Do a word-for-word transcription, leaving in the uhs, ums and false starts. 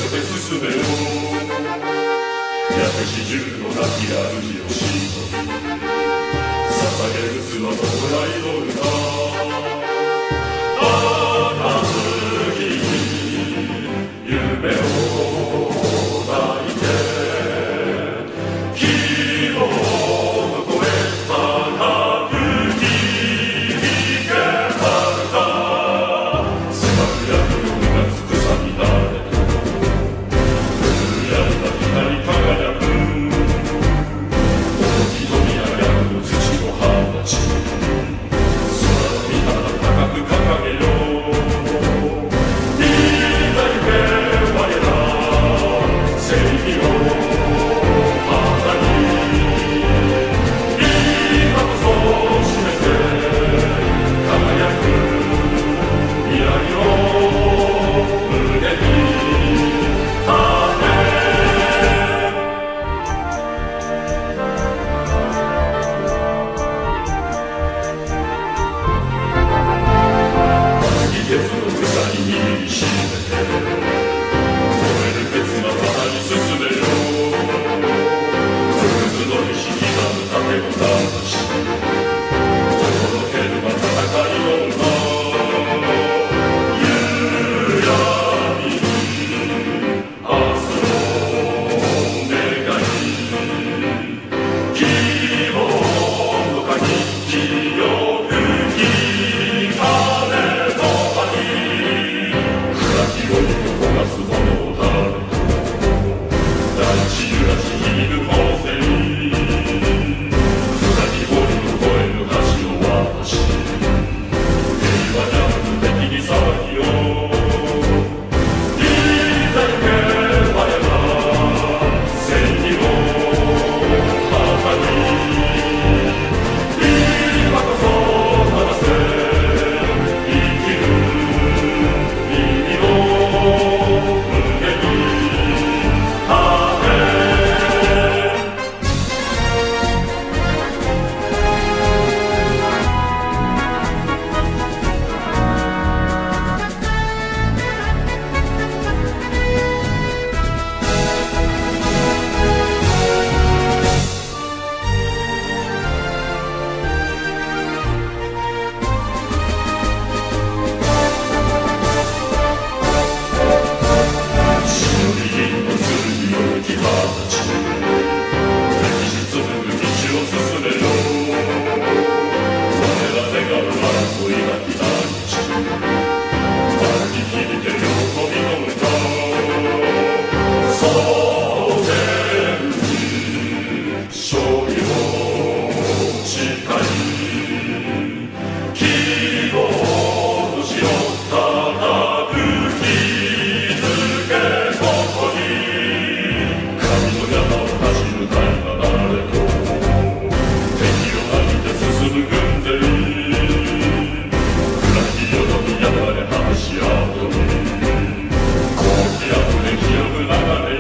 て進めよ百四十の亡き主をしのび捧げる妻のプライド歌赤月に夢を抱いて希望の声高く響けはるか狭く焼くようなつくさになれと輝いた光輝く大きとみあやの土を放ち空の御旗高く掲げよういざ行け我ら正義を旗に今こそ示せ輝く未来を胸に鉄の草に握りしめて燃える鉄の旗に進めよつくづのにし刻む盾の魂届けるは戦いの歌夕闇に明日の願い希望の鍵清く光れ暗き夜を焦がす炎だれと大地揺らし響く洪水暗き森を越える橋を渡し平和なく敵に騒ぎをいざ行け我ら正義を旗に今こそ正せ生きる意味を胸に張れ忍び銀の剣を抜き放ち歴史紡ぐ道を進めよ我ら願う争いなき大地悪に響け喜びの歌蒼天に勝利を誓い希望の死を高く築けここに神の山を走る大河なれと敵を浴びて進む軍勢暗きよどみ山で話し合うとに好気あふれ清く流れ